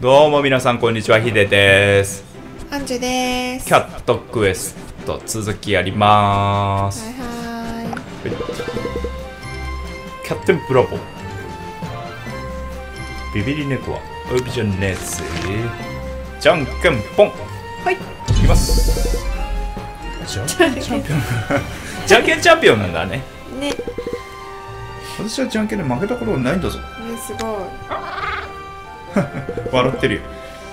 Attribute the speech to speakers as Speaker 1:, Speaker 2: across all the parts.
Speaker 1: どうも皆さんこんにちは、ヒデです。
Speaker 2: アンジュです。
Speaker 1: キャットクエスト続きやりまーす。
Speaker 2: はいはい。
Speaker 1: キャプテンブラボー。ビビリ猫はお呼びじゃねえぜ。じゃんけんぽん。
Speaker 2: はい。
Speaker 1: いきます。じゃんけんチャンピオン。じゃんけんチャンピオンなんだね。
Speaker 2: ね。
Speaker 1: 私はじゃんけんで負けたことないんだぞ。
Speaker 2: ね、すごい。
Speaker 1: 笑ってるよ。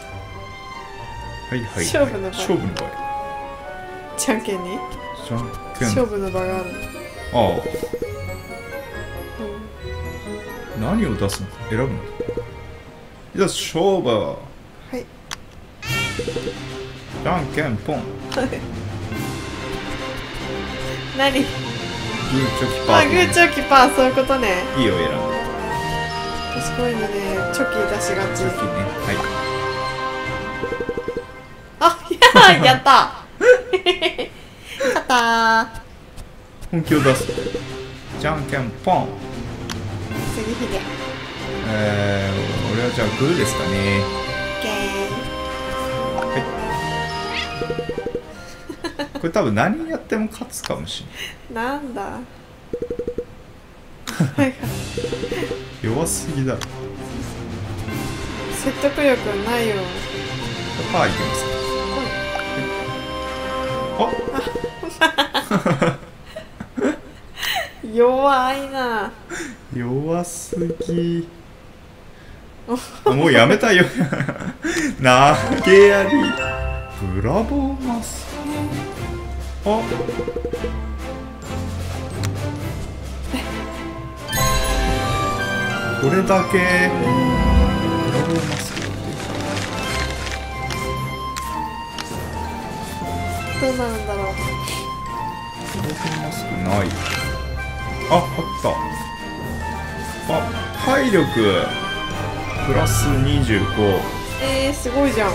Speaker 1: はいはい。
Speaker 2: 勝負の場合。
Speaker 1: 勝負の場合。
Speaker 2: じゃんけんに。
Speaker 1: じゃんけん。
Speaker 2: 勝負の場がある。
Speaker 1: ああ。何を出すの？選ぶの？いざ勝負。
Speaker 2: はい。
Speaker 1: じゃんけんぽん。
Speaker 2: 何？
Speaker 1: グーチョキパー。
Speaker 2: あ、グーチョキパー、そういうことね。
Speaker 1: いいよ、選んで。
Speaker 2: 私こういうのね、チョキ出しがち。
Speaker 1: チョキね。はい。
Speaker 2: あ、やった。勝ったー。
Speaker 1: 本気を出す。じゃんけんぽん。
Speaker 2: 次ヒデ。
Speaker 1: 俺はじゃあグーですかね。
Speaker 2: オッケ
Speaker 1: ー。はい。これ多分何やっても勝つかもしれない。
Speaker 2: なんだ。
Speaker 1: 弱すぎだろ。
Speaker 2: 説得力ないよ。
Speaker 1: パーいきますか。
Speaker 2: 弱いな。
Speaker 1: 弱すぎ。もうやめたよ。投げやり。ブラボーマス。あ。これだけ。ブラボーマス。
Speaker 2: どうなるんだろう。
Speaker 1: ブラボーマスクない。あった。あ、体力プラス25。
Speaker 2: すごいじゃん。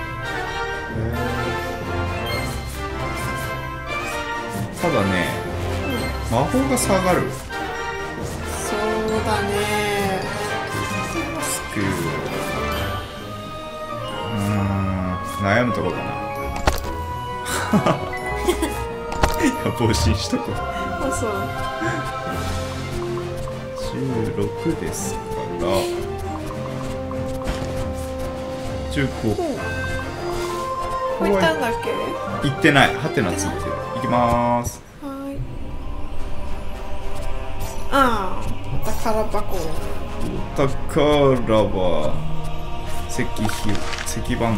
Speaker 1: ただね、魔法が下がる。
Speaker 2: そうだね。
Speaker 1: マスク悩むところだな。いや、防振しとこう。
Speaker 2: あ、そう。
Speaker 1: 16ですから15。
Speaker 2: こういったんだっけ？
Speaker 1: いってない。ハテナついてる。いきまーす。
Speaker 2: はい。ああ、宝箱。
Speaker 1: お宝は石番号。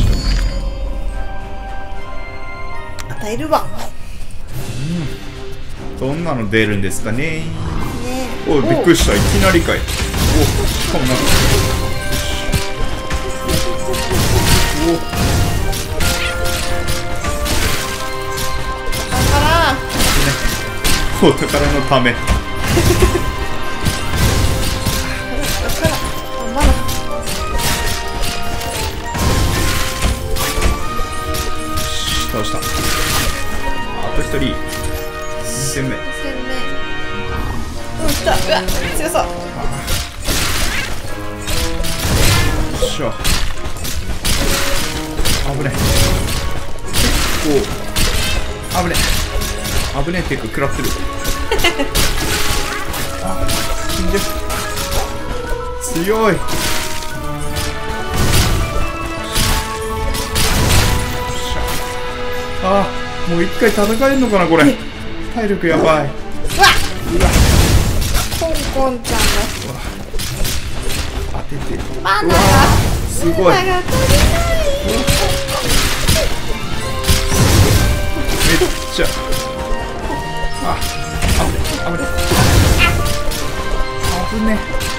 Speaker 2: 与えるわ。
Speaker 1: どんなの出るんですかね。
Speaker 2: ね。
Speaker 1: おい、びっくりした。いきなりかい。お、しかもなんか。お宝のため。倒した。あと1人。2戦目。
Speaker 2: 来た。うわ、強そう。
Speaker 1: よっしゃ。危ねえ。結構危ねえ。危ねえっていうか食らってる。あ、死んでる。強い。あ、もう一回戦えるのかなこれ。体力やばい。うわ、
Speaker 2: コンコンちゃんが
Speaker 1: 当てて。
Speaker 2: マナが
Speaker 1: すごい。めっちゃ。あ、危ね。危ね。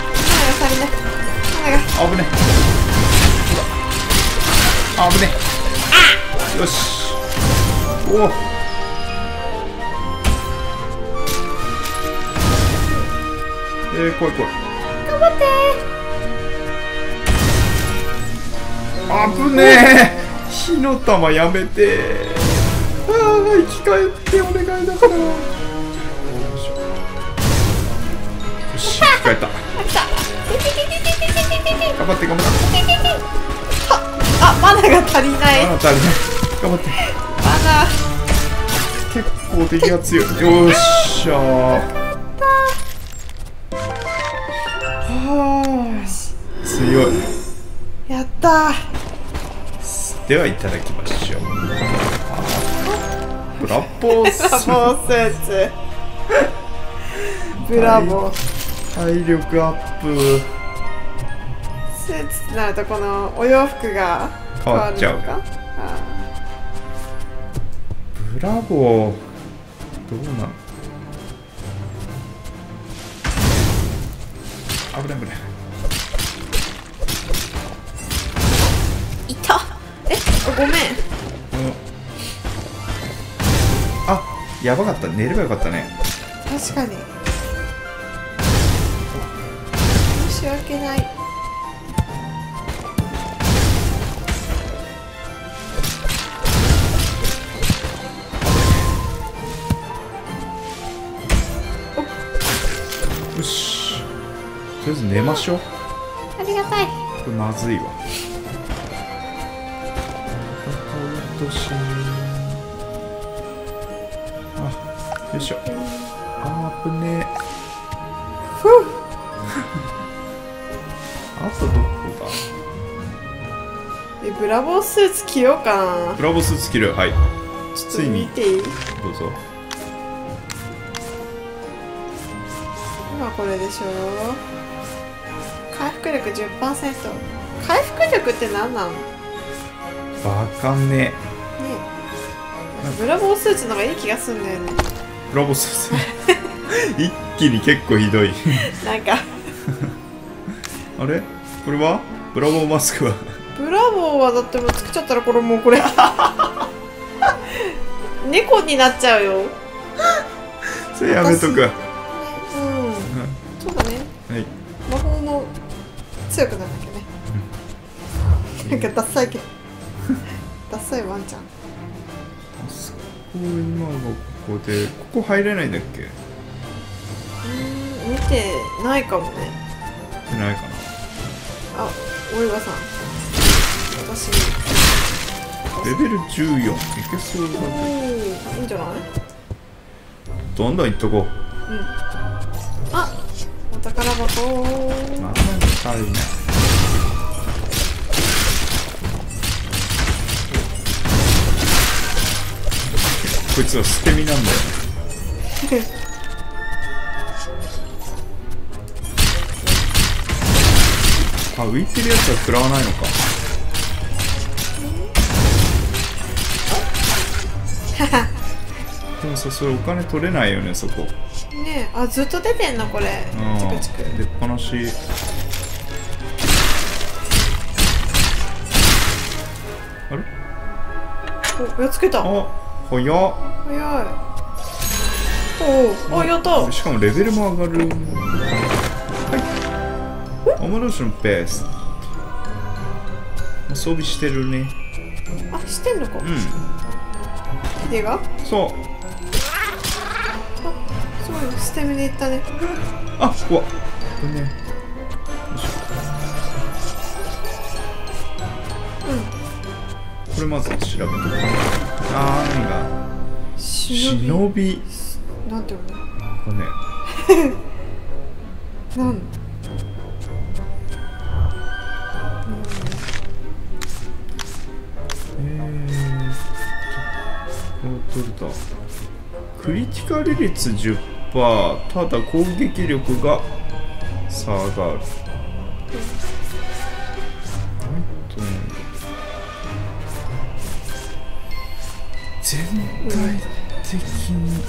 Speaker 1: よし。おお。怖い。
Speaker 2: 頑張って
Speaker 1: 危ねえ。火の玉やめて。ああ、生き返ってお願いだから。よし、生き返った。
Speaker 2: ー。来た。
Speaker 1: 頑張張って頑張って。
Speaker 2: あ、マナが足りない。
Speaker 1: あ、足りない。頑張って。
Speaker 2: マナ。
Speaker 1: 結構敵が強い。よっしゃー。はあ、強い。
Speaker 2: やったー。
Speaker 1: ではいただきましょう。ブラボース
Speaker 2: ブラボースーツ。ブラボー。
Speaker 1: 体力アップ。
Speaker 2: スーツってなるとこのお洋服が
Speaker 1: 変わっちゃう。
Speaker 2: 変わるのか。
Speaker 1: ブラボー。どうなの。危ない危ない。
Speaker 2: いた。え、ごめん。
Speaker 1: あ、やばかった。寝ればよかったね。
Speaker 2: 確かに。申し訳ない。
Speaker 1: よし。とりあえず寝ましょう。
Speaker 2: ありがたい。
Speaker 1: これまずいわ。あ、よいしょ。あぶねえ。
Speaker 2: ふう。
Speaker 1: あとどこだ。
Speaker 2: ブラボースーツ着ようかな。
Speaker 1: ブラボースーツ着る。はい。
Speaker 2: ちょっと見ていい？
Speaker 1: どうぞ。
Speaker 2: 今これでしょ。回復力 10%。回復力って何なの？ね
Speaker 1: わかんね
Speaker 2: え。ブラボースーツの方がいい気がするんだよね。
Speaker 1: ブラボースーツ一気に結構ひどい
Speaker 2: なんか
Speaker 1: あれこれはブラボーマスクは
Speaker 2: ブラボーはだってもう作っちゃったらこれもうこれ猫になっちゃうよ。
Speaker 1: それやめとく。
Speaker 2: うん、そうだね。
Speaker 1: はい。
Speaker 2: 魔法も強くならなきゃね。なんかダッサいけどダッサいワンちゃん。
Speaker 1: あそこ今がここでここ入れないんだっけ？
Speaker 2: 見てないかもね。
Speaker 1: 見てないかな。
Speaker 2: あ、大岩さん。私
Speaker 1: レベル14いけそうだね。
Speaker 2: いいんじゃない？
Speaker 1: どんどんいっとこう。
Speaker 2: あ、お宝箱。
Speaker 1: まだ足りない。こいつは捨て身なんだよね。あ、浮いてるやつは食らわないのか。でもさ、それお金取れないよね、そこ。
Speaker 2: ねえ、あ、ずっと出てんのこれ。チクチク。
Speaker 1: 出っ放し。あれ？
Speaker 2: お、やっつけた。
Speaker 1: あ、早っ。
Speaker 2: 早い。おお、あ、やった。
Speaker 1: しかもレベルも上がる。はい。オムローションベース。装備してるね。
Speaker 2: あ、してんのか。
Speaker 1: うん。
Speaker 2: ヒデが？
Speaker 1: そう。
Speaker 2: あ、すごい、捨て身でいったね。
Speaker 1: あ、うわ。これね。よいしょ。これまず調べて。あー、何が。忍び。
Speaker 2: なんていうの？
Speaker 1: これね。
Speaker 2: なん？
Speaker 1: 取れた。クリティカル率 10%、 ただ攻撃力が下がる。全体的に、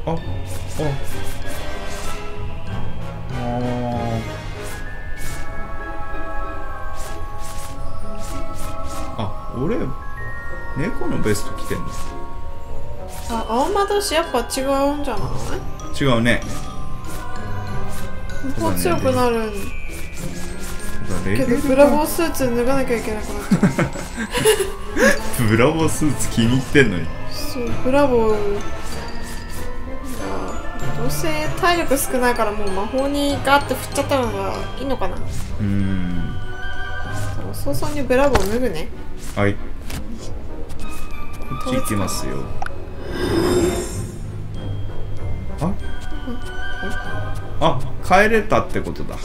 Speaker 1: 俺猫のベスト着てんの。
Speaker 2: あ、青魔同士やっぱ違うんじゃない？
Speaker 1: 違うね。
Speaker 2: もう強くなるけど、ブラボースーツ脱がなきゃいけなくなっちゃう。
Speaker 1: ブラボースーツ気に入ってんのに。
Speaker 2: そう、ブラボーどうせ体力少ないからもう魔法にガーって振っちゃったのがいいのかな。 早々にブラボー脱ぐね。
Speaker 1: はい、こっち行きますよ。帰れたってことだ。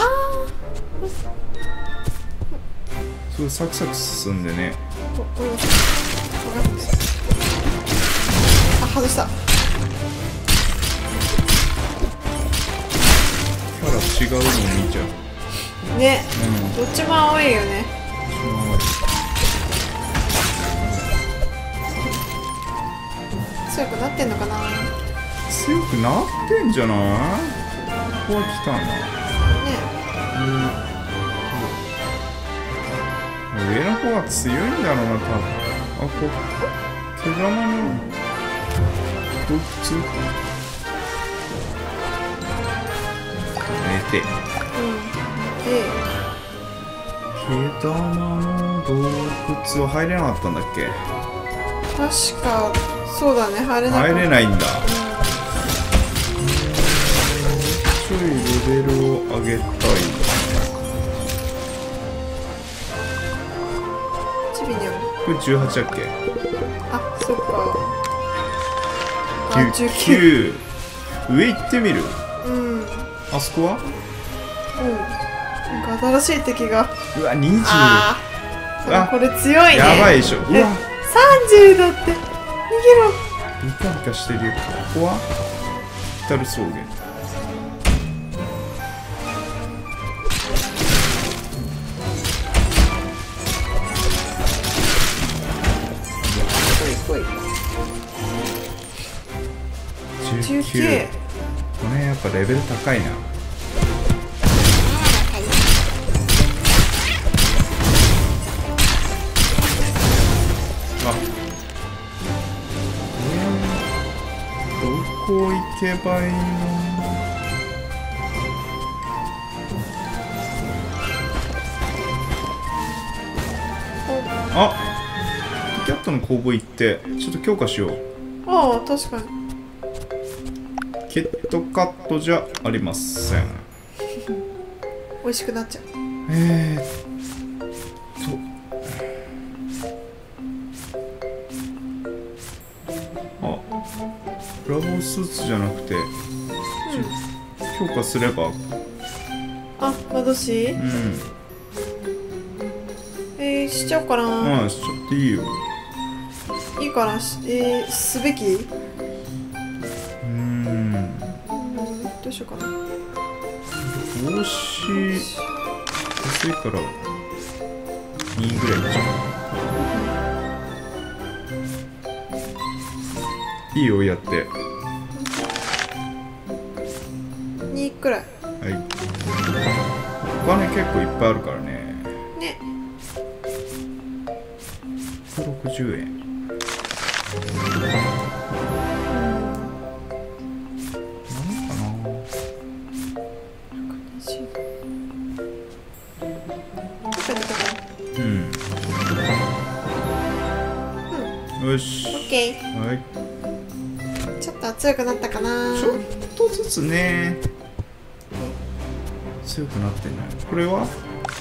Speaker 1: すごいサクサク進んでね。
Speaker 2: 外した。
Speaker 1: キャラ違うの見ちゃう
Speaker 2: ね、どっちも青いよね。強くなってんのかな。
Speaker 1: 強くなってんじゃない？ここは来たんだね。上の方は強いんだろうな、多分。毛玉の洞窟寝て。毛玉の洞窟は入れなかったんだっけ？
Speaker 2: 確かそうだね、入れないんだ。
Speaker 1: ちょいレベルを上げたい。これ18だっけ？
Speaker 2: あ、そっか。
Speaker 1: 19。上行ってみる？あそこは？
Speaker 2: なんか新しい敵が。
Speaker 1: うわ、20。
Speaker 2: これ強いね。
Speaker 1: やばいでしょ。うわ、
Speaker 2: 30だって。逃げろ。
Speaker 1: ビカビカしてるよ。ここは北ル草原。19。これやっぱレベル高いな。どこ行けばいいの？キャットの工房行ってちょっと強化しよう。
Speaker 2: ああ、確かに。
Speaker 1: キットカットじゃありません。
Speaker 2: 美味しくなっちゃう。
Speaker 1: ブラボースーツじゃなくて、強化すれば。
Speaker 2: 窓し？しちゃおうかな。
Speaker 1: しちゃっていいよ。
Speaker 2: いいかな。すべき？どうしようかな。
Speaker 1: 帽子安いから2ぐらいじゃん。いいよ、やって。
Speaker 2: 2くらい。
Speaker 1: はい。お金結構いっぱいあるからね。
Speaker 2: ね。
Speaker 1: 160円。よし。
Speaker 2: オッケー。
Speaker 1: はい。
Speaker 2: ちょっと強くなったかな。
Speaker 1: ちょっとずつね。強くなってない。これは？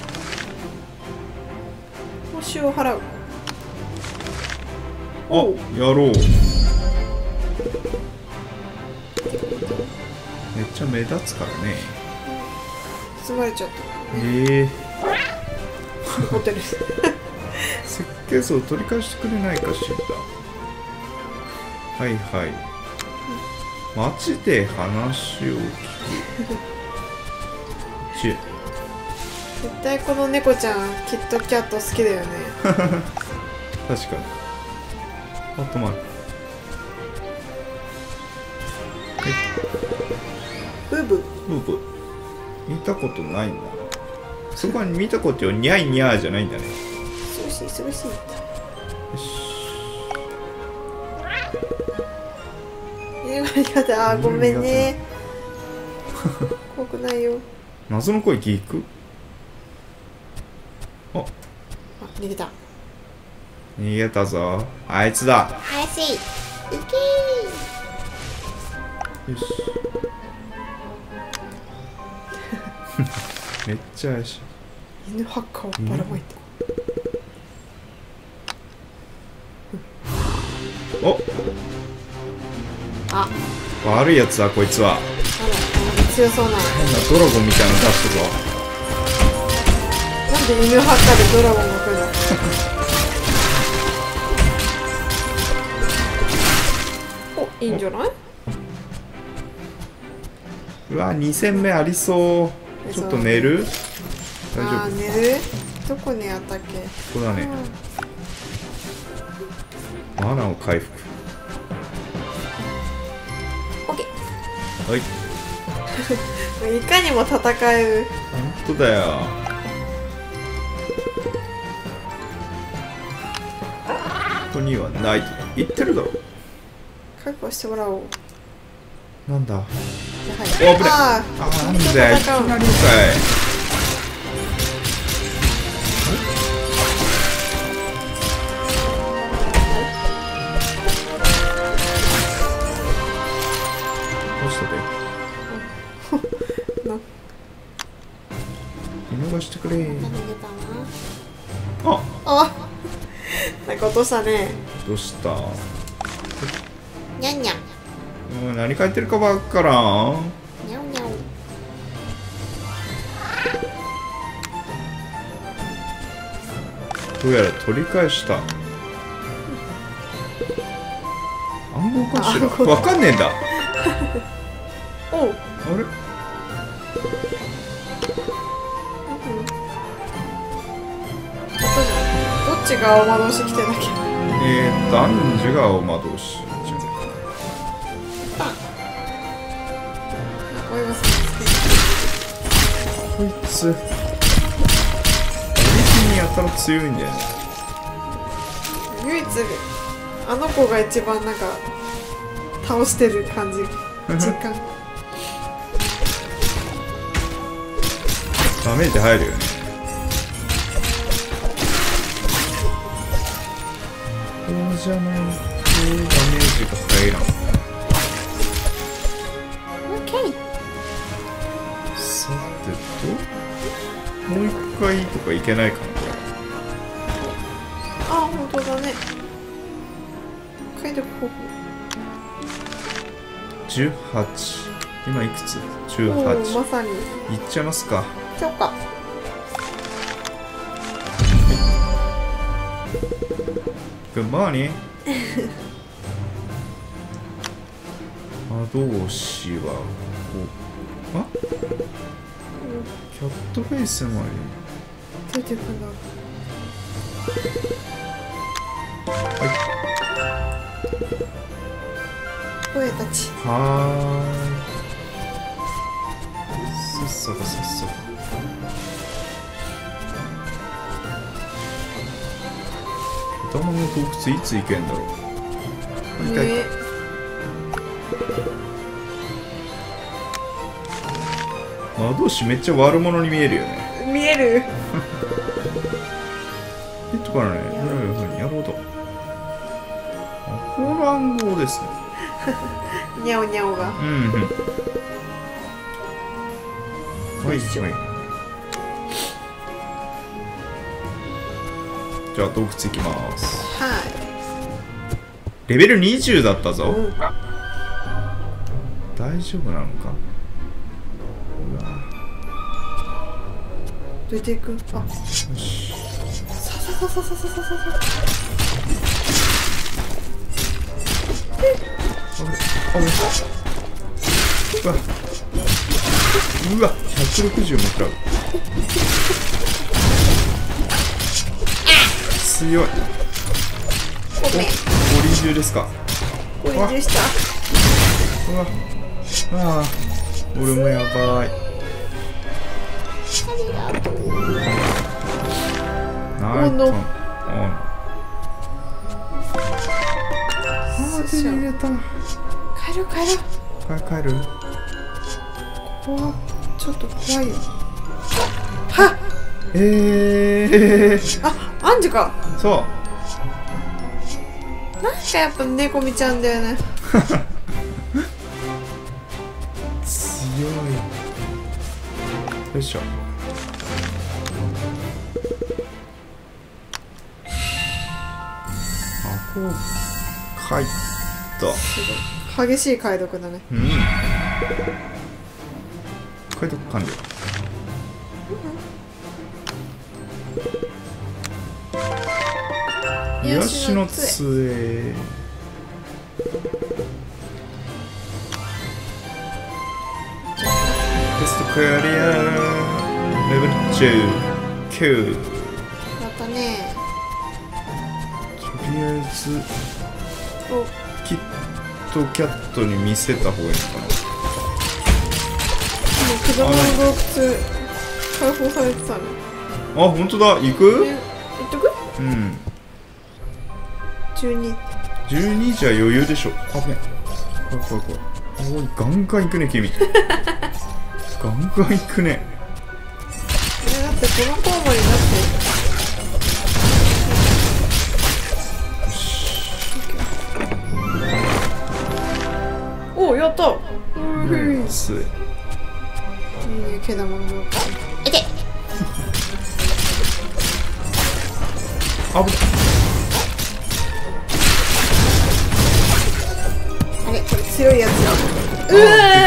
Speaker 2: 報酬を払う。
Speaker 1: やろう。めっちゃ目立つからね。
Speaker 2: 包まれちゃった。ホテル。
Speaker 1: 設計図を取り返してくれないかしら。はいはい。街で話を聞く。絶
Speaker 2: 対この猫ちゃんキットキャット好きだよね。
Speaker 1: 確かに。止まる。
Speaker 2: ブーブ
Speaker 1: ー。見たことないんだ。そこは見たことよ、ニャイニャーじゃないんだね。
Speaker 2: 忙しい。
Speaker 1: よし。
Speaker 2: ごめんね。怖くないよ。
Speaker 1: 謎の声聞く？
Speaker 2: 逃げた。
Speaker 1: 逃げたぞ。あいつだ。
Speaker 2: 怪しい。行け
Speaker 1: ー。よし。めっちゃ怪しい。
Speaker 2: 犬ハッカーをばらまいて。
Speaker 1: お、
Speaker 2: あ、
Speaker 1: 悪いやつだこいつは。
Speaker 2: あら、強そうな。
Speaker 1: 変なドラゴンみたいなの出したぞ。
Speaker 2: なんで犬ハッカーでドラゴンが来るの？お、いいんじゃない？
Speaker 1: うわ、2戦目ありそう。ちょっと寝る？大丈夫？
Speaker 2: 寝る？どこにあったっけ？
Speaker 1: ここだね。マナを回復。
Speaker 2: オッケ
Speaker 1: はい。
Speaker 2: ー。いかにも戦える。
Speaker 1: 本当だよ。ここにはないと言ってるだろ。
Speaker 2: 覚悟してもらおう。
Speaker 1: なんだ。
Speaker 2: はい。
Speaker 1: お、危ない。
Speaker 2: あ
Speaker 1: なんでいきなりかい。どうしたで。見逃してくれ。あ、
Speaker 2: あ、なんか落としたね。
Speaker 1: どうした。
Speaker 2: にゃんにゃん。
Speaker 1: もう何書いてるかばっからん。
Speaker 2: にゃんにゃん。
Speaker 1: どうやら取り返した。暗号かしら。わかんねえんだ。
Speaker 2: おう。
Speaker 1: あれ。
Speaker 2: どっちが青魔導士来てんだっけ？
Speaker 1: 男女が青魔導士。こいつ、俺にやたら強いんだよね。
Speaker 2: 唯一あの子が一番なんか倒してる感じ、実感。
Speaker 1: ダメージ入るよね。こうじゃないとダメージが入らん。さてと、もう一回とかいけないかな、これ。
Speaker 2: あ、本当だね。解読方法。
Speaker 1: 18。今いくつ？
Speaker 2: おお、
Speaker 1: 18。
Speaker 2: まさに。
Speaker 1: いっちゃいますか。
Speaker 2: そうか。
Speaker 1: Good morning。魔導士はこう。あ？キャットフェイスもあるよ。
Speaker 2: 出てくんだ。
Speaker 1: はい。
Speaker 2: 声たち。
Speaker 1: はーい。さっさかさっさか。頭の洞窟いつ行けんだろう。はい、
Speaker 2: ね。
Speaker 1: 魔導士めっちゃ悪者に見えるよね。
Speaker 2: 見える。
Speaker 1: ヒットからね、どういうふうにやろうと。あ、この暗号ですね。
Speaker 2: にゃおにゃおが。
Speaker 1: うんうん。はいはい。じゃあ洞窟行きます。
Speaker 2: は
Speaker 1: レベル20だったぞ。
Speaker 2: い。うん。
Speaker 1: 大丈夫なのか。うわ。
Speaker 2: 出ていく。あ。
Speaker 1: よし。
Speaker 2: さささささささささ。
Speaker 1: あれ。うわ。うわ。160も食らう。強い。
Speaker 2: ごめん。
Speaker 1: 五輪中ですか。
Speaker 2: ご臨終した。
Speaker 1: うわ。ああ。俺もやばい。ナイトン。手に入れた。
Speaker 2: 帰る帰る。
Speaker 1: 帰る。
Speaker 2: ここはちょっと怖いよ。はっ。あ、アンジュか。
Speaker 1: そう。
Speaker 2: なんかやっぱ猫見ちゃうんだよね。
Speaker 1: 強い。よいしょ。あ、こうか。 入った
Speaker 2: すごい激しい解読だね。
Speaker 1: うん解読完了癒しの杖テストクリアレベル19
Speaker 2: やったね。
Speaker 1: とりあえず
Speaker 2: お
Speaker 1: キットキャットに見せた方がいいのか
Speaker 2: 果物の洞窟解放されてたね。
Speaker 1: なあ本当だ行く
Speaker 2: 行っとく
Speaker 1: うん
Speaker 2: 12。
Speaker 1: 12じゃ余裕でしょ。あぶね怖い怖い怖い。おいガンガン行くね君ガンガン行くね。
Speaker 2: だってこのコウモリだっておおやった
Speaker 1: ナイス。
Speaker 2: いいね毛玉のいて
Speaker 1: あぶね
Speaker 2: あれこれ強いやつよ。
Speaker 1: う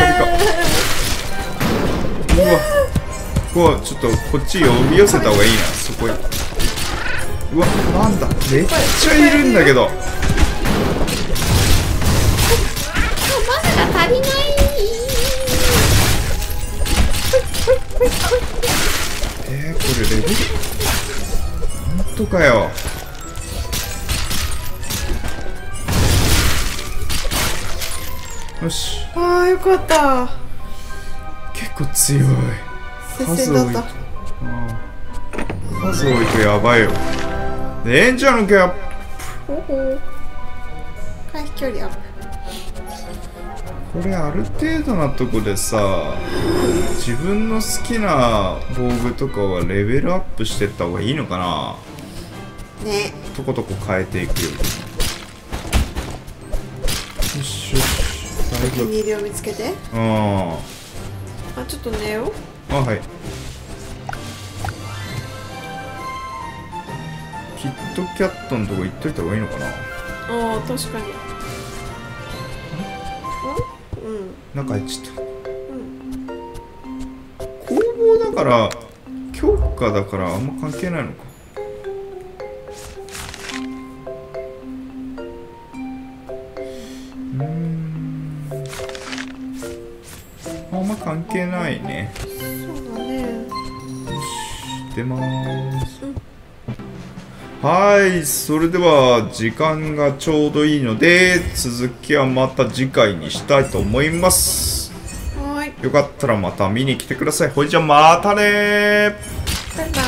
Speaker 1: わうわちょっとこっち呼び寄せた方がいいな。そこへうわなんだめっちゃいるんだけど。
Speaker 2: マナが足りない。
Speaker 1: これレベル本当かよ。よし
Speaker 2: ああよかった。
Speaker 1: 結構強い。
Speaker 2: 接戦だった。
Speaker 1: 数多いとやばいよ。レンジャーのギャップ
Speaker 2: ほほ回避距離アップ。
Speaker 1: これある程度なとこでさ自分の好きな防具とかはレベルアップしてった方がいいのかな。
Speaker 2: ね
Speaker 1: とことこ変えていくよ。よしよしだい
Speaker 2: お気に入りを見つけて。
Speaker 1: あ
Speaker 2: ちょっと寝よう。
Speaker 1: はいキットキャットのとこ行っといた方がいいのかな。
Speaker 2: 確かに。
Speaker 1: 中入っちゃった。工房だから強化だからあんま関係ないのか。あんま関係ないね。
Speaker 2: そうだね。
Speaker 1: よし出まーす。はい、それでは時間がちょうどいいので続きはまた次回にしたいと思います。
Speaker 2: はい。
Speaker 1: よかったらまた見に来てください。ほいじゃまたねー。
Speaker 2: バイバイ。